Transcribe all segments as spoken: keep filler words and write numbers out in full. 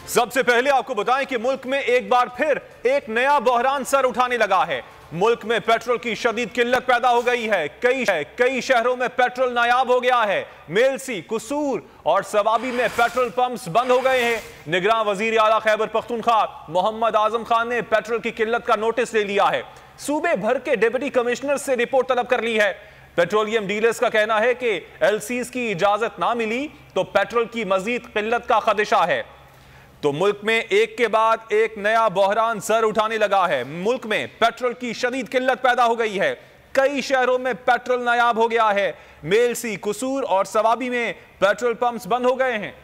सबसे पहले आपको बताएं कि मुल्क में एक बार फिर एक नया बहरान सर उठाने लगा है। मुल्क में पेट्रोल की शदीद किल्लत पैदा हो गई है। कई है, कई शहरों में पेट्रोल नायाब हो गया है। मेलसी, कुसूर और सवाबी में पेट्रोल पंप्स बंद हो गए हैं। निगरान वजीर आला खैबर पख्तूनख्वा मोहम्मद आजम खान ने पेट्रोल की किल्लत का नोटिस ले लिया है। सूबे भर के डिप्टी कमिश्नर से रिपोर्ट तलब कर ली है। पेट्रोलियम डीलर्स का कहना है कि एलसीज की इजाजत ना मिली तो पेट्रोल की मजीद किल्लत का खदशा है। तो मुल्क में एक के बाद एक नया बहरान सर उठाने लगा है। मुल्क में पेट्रोल की शदीद किल्लत पैदा हो गई है। कई शहरों में पेट्रोल नायाब हो गया है। मेलसी, कुसूर और सवाबी में पेट्रोल पंप्स बंद हो गए हैं।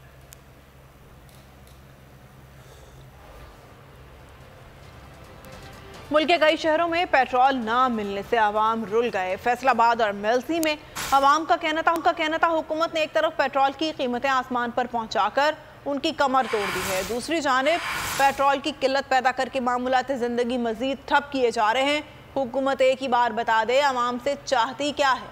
मुल्क के कई शहरों में पेट्रोल ना मिलने से आवाम रुल गए। फैसलाबाद और मेलसी में आवाम का कहना था उनका कहना था हुकूमत ने एक तरफ पेट्रोल की कीमतें आसमान पर पहुंचाकर उनकी कमर तोड़ दी है, दूसरी जानिब पेट्रोल की किल्लत पैदा करके मामूलात ज़िंदगी मजीद ठप किए जा रहे हैं। हुकूमत एक ही बार बता दे आवाम से चाहती क्या है।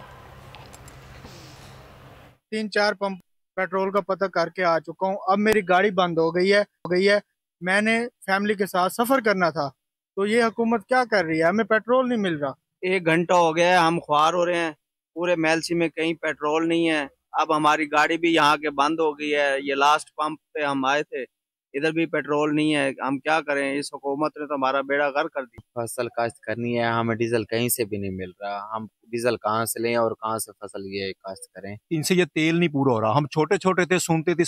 तीन चार पंप पेट्रोल का पता करके आ चुका हूँ। अब मेरी गाड़ी बंद हो गई है हो गई है मैंने फैमिली के साथ सफर करना था, तो ये हुकूमत क्या कर रही है, हमें पेट्रोल नहीं मिल रहा। एक घंटा हो गया है, हम ख्वार हो रहे हैं। पूरे मेलसी में कहीं पेट्रोल नहीं है। अब हमारी गाड़ी भी यहाँ के बंद हो गई है। ये लास्ट पंप पे हम आए थे, इधर भी पेट्रोल नहीं है। हम क्या करें, इस हुकूमत ने तो हमारा बेड़ा गर्क कर दिया। फसल काश्त करनी है, हमें डीजल कहीं से भी नहीं मिल रहा। हम डीजल कहाँ से लें और कहाँ से फसल ये काश्त करें। इनसे ये तेल नहीं पूरा हो रहा। हम छोटे छोटे थे, सुनते थे